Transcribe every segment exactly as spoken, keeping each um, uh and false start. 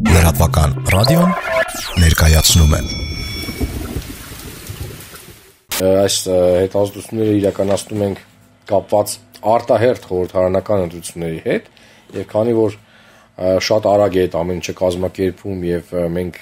Լրատվական ռադիոն ներկայացնում է այս հետազոտությունները իրականացնում ենք կապված արտահերթ խորհրդարանական ընտրությունների հետ եւ քանի որ շատ արագ է այդ ամեն ինչը կազմակերպվում եւ մենք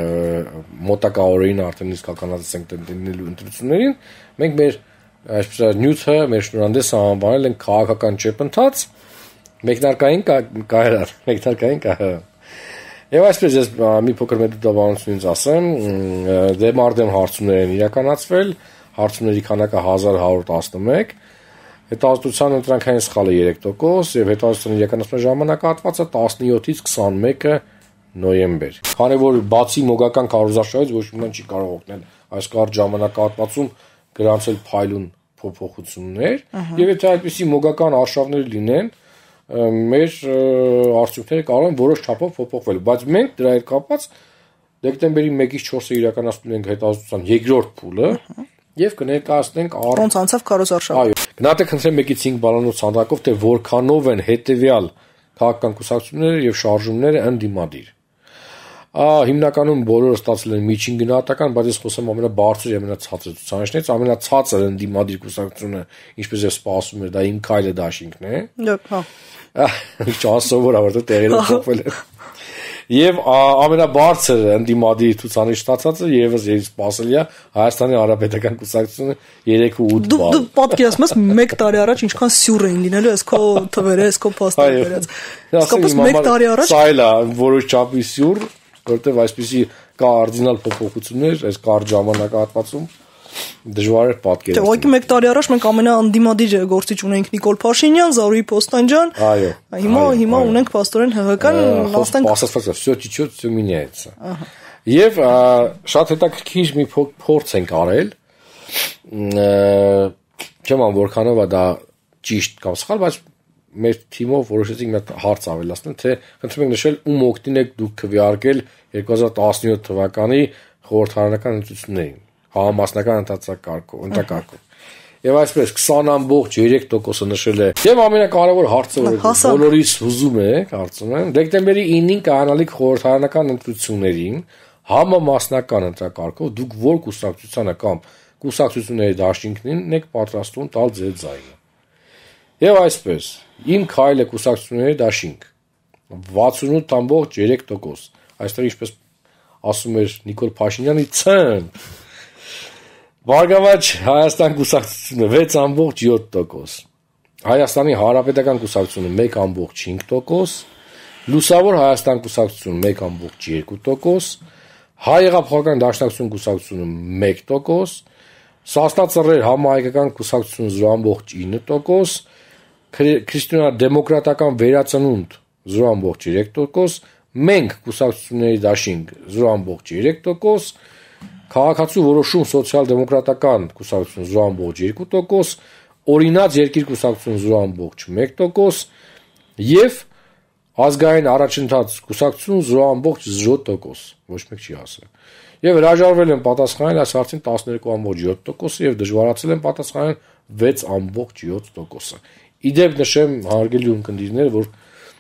մոտակա օրերին արդեն իսկականացած ենք դիմելու ընտրություններին մենք մեր այսպես նյութը մեր շնորհանդեսը անվանել ենք քաղաքական ճեպընթաց մեկնարկային կայարան մեկնարկային կայարան Եվ այսպես ես մի փոքր մեդուտաբանությունից ասեմ, դեմ արդեմ հարցումներ են իրականացվել, հարցումների քանակը հազար հարյուր տասնմեկ, հետազոտության ընտրանքային սխալը երեք տոկոս եւ հետազոտության իրականացման ժամանակահատվածը տասնյոթից քսանմեկը նոյեմբեր։ Քանի որ բացի մոգական կառուցարշավից ոչ մի բան չի կարող օգնել այս կարճ ժամանակահատվածում գրանցել փայլուն փոփոխություններ, եւ եթե այդպիսի մոգական արշավներ լինեն, մեր արդյունքները կարող են որոշ չափով փոփոխվել, բայց մենք դրա հետ կապված դեկտեմբերի մեկից չորսը իրականացնում ենք հետազոտության երկրորդ փուլը եւ կներկայացնենք ոնց անցավ քարոզարշավը։ Այո, գնահատեք խնդրեմ մեկից հինգ բալանոց ցանկով թե որքանով են հետեւյալ քաղաքական կուսակցությունները եւ շարժումները ընդդիմադիր։ Ա հիմնականում բոլորը ստացել են միջին գնահատական, բայց ես խոսեմ ամենաբարձր եւ ամենացածր ցուցանիշներից, ամենացածր ընդդիմադիր կուսակցությունը, ինչպես ես սպասում եմ, դա իմ քայլը դաշինքն է։ Դե, հա։ Չասովոր ավարտը տեղերը փոխվել է։ Եվ ամենաբարձր ընդդիմադիր ցուցանիշ ստացածը եւս ես սպասելի է Հայաստանի Հանրապետական կուսակցությունը երեք ու ութ բալ։ Դու պատկերացնում ես մեկ տարի առաջ ինչքան սյուր էին լինելու այս քո թվերը, այս քո փաստերը վերած։ Իսկապես մեկ տարի առաջ սա էլ է որոշ չափի սյուր, որտեղ այսպիսի կարդինալ փոփոխություններ այս կարճ ժամանակահատվածում դժվար է պատկերացնել։ Դե ուղղակի մեկ տարի առաջ մենք ամենաանդիմադիր գործիչ ունենք Նիկոլ Փաշինյան, Զարուհի Պոստանջան։ Այո։ Հիմա հիմա ունենք պաստորեն ՀՀԿ-ն, ասենք ասացած всё течёт, всё меняется։ Եվ շատ հետաքրքիր մի փորձ ենք արել։ Չեմ ան որքանով է դա ճիշտ կամ սխալ, բայց մեր թիմով որոշեցինք մի հատ հարց ավելացնել, թե խնդրում ենք նշել ում օգտին եք դուք քվեարկել երկու հազար տասնյոթ թվականի խորհրդարանական ընտրություններին, համամասնական ընտրակարգով, ընտրակարգով։ Եվ այսպես քսան ամբողջ երեք տոկոսը նշել է։ Եվ ամենակարևոր հարցը, որ բոլորիս հուզում է, կարծում եմ, դեկտեմբերի ինին կայանալիք խորհրդարանական ընտրություններին համամասնական ընտրակարգով դուք որ կուսակցությանը կամ կուսակցությունների դաշինքներին եք պատրաստվում տալ ձեր ձայնը։ Եվ այսպես, իմ քայլը կուսակցությունների դաշինք վաթսունութ ամբողջ երեք տոկոս։ Այստեղ ինչպես ասում էր Նիկոլ Փաշինյանի ցն Բարգավաճ Հայաստան կուսակցությունը վեց ամբողջ յոթ տոկոս, Հայաստանի Հանրապետական կուսակցությունը մեկ ամբողջ հինգ տոկոս, Լուսավոր Հայաստան կուսակցությունը մեկ ամբողջ երկու տոկոս, Հայ հեղափոխական դաշնակցություն կուսակցությունը մեկ տոկոս, Սաստածռեր համահայկական կուսակցությունը զրո ամբողջ ինը տոկոս, Քրիստոնեա-դեմոկրատական վերածնունդ զրո ամբողջ երեք տոկոս, մենք կուսակցությունների դաշինք զրո ամբողջ երեք տոկոս, Քաղաքացու որոշում սոցիալ-դեմոկրատական կուսակցություն զրո ամբողջ երկու տոկոս, օրինաց երկիր կուսակցություն զրո ամբողջ մեկ տոկոս եւ ազգային առաջընթաց կուսակցություն զրո ամբողջ զրո տոկոս, ոչ մեկ չի ասել։ Եվ հրաժարվել են պատասխանել այս հարցին տասներկու ամբողջ յոթ տոկոսը եւ դժվարացել են պատասխանել վեց ամբողջ յոթ տոկոսը։ Իդեպ նշեմ հարգելի ունկնդիրներ, որ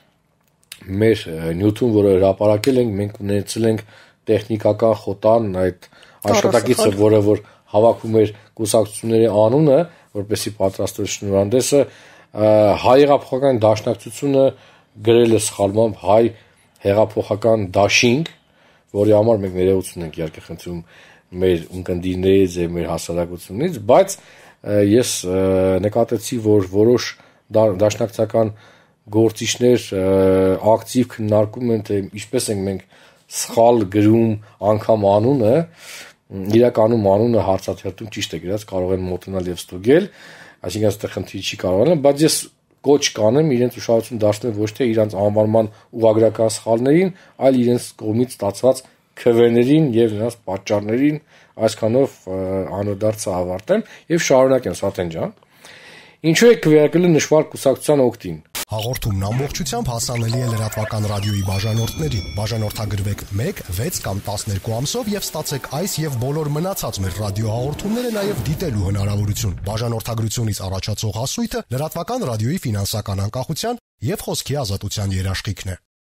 մեր նյութում, որը հրապարակել ենք, մենք ունեցել ենք տեխնիկական խոտան այդ աշխատակիցը, որը որ հավաքում էր կուսակցությունների անունը, որպեսզի պատրաստել շնորհանդեսը, հայ հեղափոխական դաշնակցությունը գրել է սխալմամբ հայ հեղափոխական դաշինք, որի համար մենք ներողություն ենք իհարկե խնդրում մեր ունկնդիրներից եւ մեր հասարակությունից, բայց ես նկատեցի, որ որոշ դաշնակցական գործիչներ ակտիվ քննարկում են, թե ինչպես ենք մենք սխալ գրում անգամ անունը, իրականում անունը հարցաթերթում ճիշտ է գրած, կարող են մոտենալ եւ ստուգել, այսինքն այստեղ խնդիր չի կարող լինել, բայց ես կոչ կանեմ իրենց ուշադրություն դարձնել ոչ թե իրենց անվանման ուղղագրական սխալներին, այլ իրենց կողմից ստացված քվեներին եւ նրանց պատճառներին, այսքանով անոդարձը ավարտեմ եւ շարունակեմ Սաթեն ջան։ Ինչու է քվեարկելը նշվար կուսակցության օգտին։ Հաղորդումն ամբողջությամբ հասանելի է լրատվական ռադիոյի բաժանորդներին։ Բաժանորդագրվեք մեկ, վեց կամ տասներկու ամսով եւ ստացեք այս եւ բոլոր մնացած մեր ռադիոհաղորդումները նաեւ դիտելու հնարավորություն։ Բաժանորդագրությունից առաջացող հասույթը լրատվական ռադիոյի ֆինանսական անկախության եւ խոսքի ազատության երաշխիքն է։